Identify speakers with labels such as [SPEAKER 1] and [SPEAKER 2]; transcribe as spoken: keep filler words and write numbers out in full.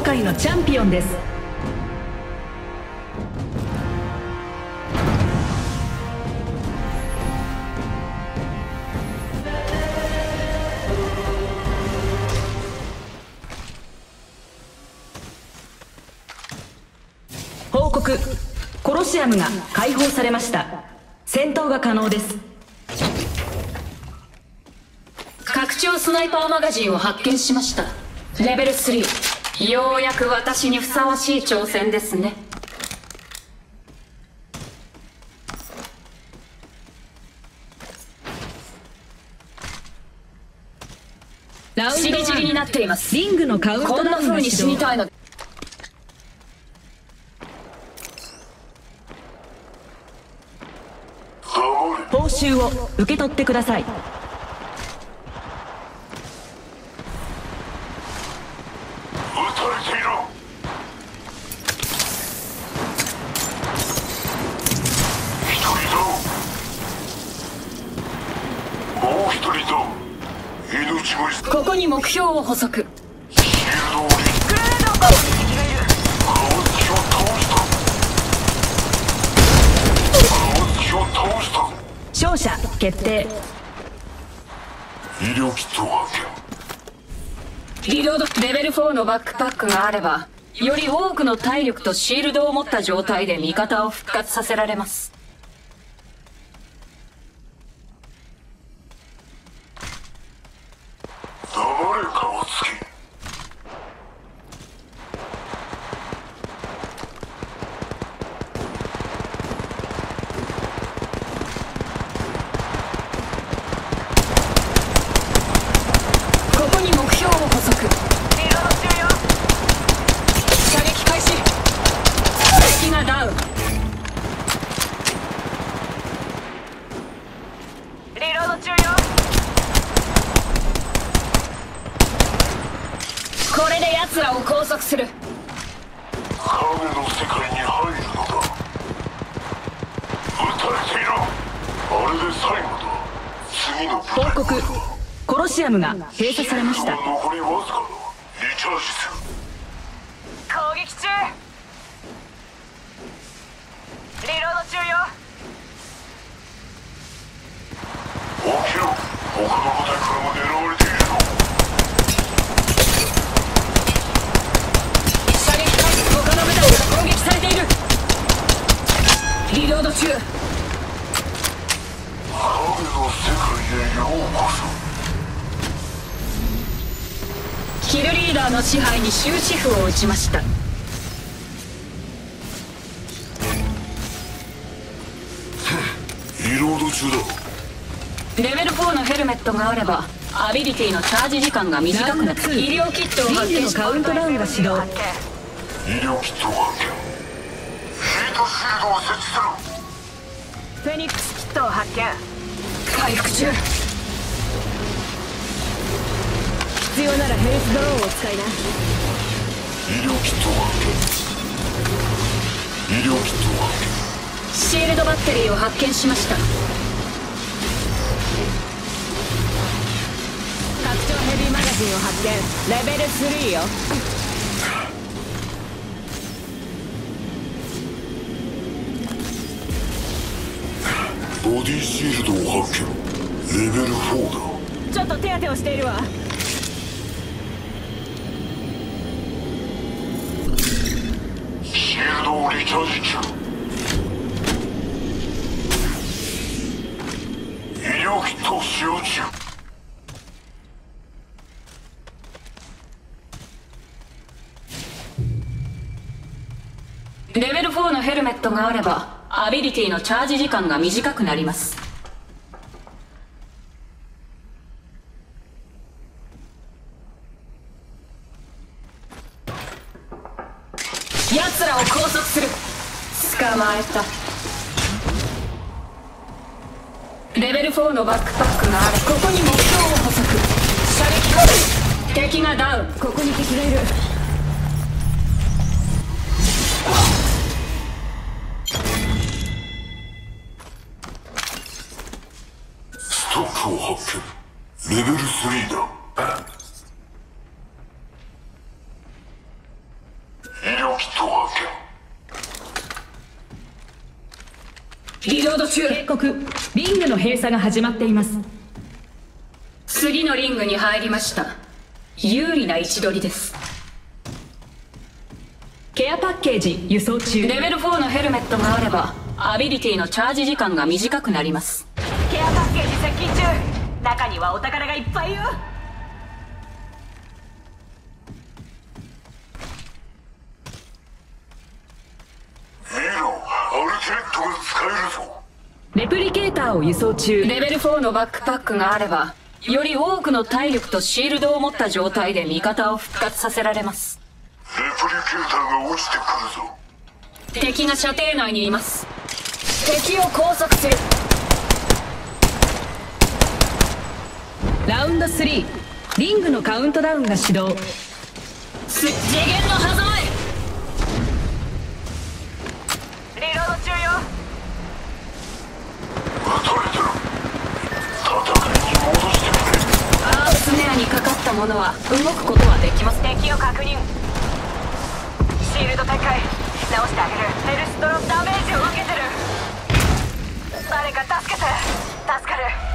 [SPEAKER 1] 界のチャンピオンです。報告、コロシアムが解放されました。戦闘が可能です。
[SPEAKER 2] 拡張スナイパーマガジンを発見しました。レベルスリー。ようやく私にふさわしい挑戦ですね。
[SPEAKER 1] ラウンド
[SPEAKER 2] チリチリになっています。
[SPEAKER 1] リングのカウント
[SPEAKER 2] こんな
[SPEAKER 1] ダウンが
[SPEAKER 2] 風に死に
[SPEAKER 1] 始動。
[SPEAKER 2] たいの。
[SPEAKER 1] 報酬を受け取ってください。
[SPEAKER 2] ここに目標を捕捉。
[SPEAKER 1] 勝者決定。
[SPEAKER 3] 医療キットを発見。
[SPEAKER 2] リロード。レベルフォーのバックパックがあればより多くの体力とシールドを持った状態で味方を復活させられます。
[SPEAKER 3] 黙れ顔つき。
[SPEAKER 2] ここに目標を捕捉。射撃開始。敵がダウン。
[SPEAKER 4] リロード中よ。
[SPEAKER 2] これで奴らを拘束する。
[SPEAKER 3] 影の世界に入るのだ。撃たれていろ。あれで最後だ。次の
[SPEAKER 1] 報告、コロシアムが閉鎖されました。
[SPEAKER 3] 残りわずかだ。リチャージする。
[SPEAKER 4] 攻撃中。リロード中よ。
[SPEAKER 3] 起きろ。他の部隊からも狙われているぞ。
[SPEAKER 2] 射撃開始。他の部隊から攻撃されている。リロード中。
[SPEAKER 3] 影の世界へようこそ。
[SPEAKER 2] キルリーダーの支配に終止符を打ちました。
[SPEAKER 3] リロード中だ。
[SPEAKER 2] レベルフォーのヘルメットがあればアビリティのチャージ時間が短くなる。医療キットを発見し
[SPEAKER 1] リングのカウントダウンが始動。
[SPEAKER 3] 医療キットを発見。ヒートシールドを設置する。
[SPEAKER 4] フェニックスキットを発見。
[SPEAKER 2] 回復中。
[SPEAKER 1] 必要ならヘルスドローンを使いな。
[SPEAKER 3] 医療キットを発見。医療キットを発見。
[SPEAKER 2] シールドバッテリーを発見しました。
[SPEAKER 1] 拡張ヘビーマガジンを発見。レベルスリーよ。
[SPEAKER 3] ボディシールドを発見。レベルフォーだ。
[SPEAKER 1] ちょっと手当てをしているわ。
[SPEAKER 3] シールドをリチャージ中。医療キットを使用中。
[SPEAKER 2] レベルフォーのヘルメットがあればアビリティのチャージ時間が短くなります。奴らを拘束する。捕まえた。レベルフォーのバックパックがある。ここに目標を捕捉。射撃開始。敵がダウン。
[SPEAKER 1] ここに敵がいる。
[SPEAKER 3] ストックを発見。レベルスリーだ。
[SPEAKER 2] リロード中。
[SPEAKER 1] 警告、リングの閉鎖が始まっています。
[SPEAKER 2] 次のリングに入りました。有利な位置取りです。
[SPEAKER 1] ケアパッケージ輸送中。
[SPEAKER 2] レベルフォーのヘルメットがあればアビリティのチャージ時間が短くなります。
[SPEAKER 4] ケアパッケージ接近中。中にはお宝がいっぱいよ。
[SPEAKER 3] 見ろ、アルティメットが使えるぞ。
[SPEAKER 1] レプリケーターを輸送中。
[SPEAKER 2] レベルフォーのバックパックがあればより多くの体力とシールドを持った状態で味方を復活させられます。
[SPEAKER 3] レプリケーターが落ちてくるぞ。
[SPEAKER 2] 敵が射程内にいます。敵を拘束する。
[SPEAKER 1] ラウンドスリー、リングのカウントダウンが始動。
[SPEAKER 2] す次元の狭間へ。
[SPEAKER 4] リロード中よ。
[SPEAKER 3] 撃たれてる。戦いに戻してくれ。
[SPEAKER 2] アースネアにかかったものは動くことはできます。
[SPEAKER 4] 敵を確認。シールド展開。直してあげる。ヘルストロンダメージを受けてる。誰か助けて。助かる。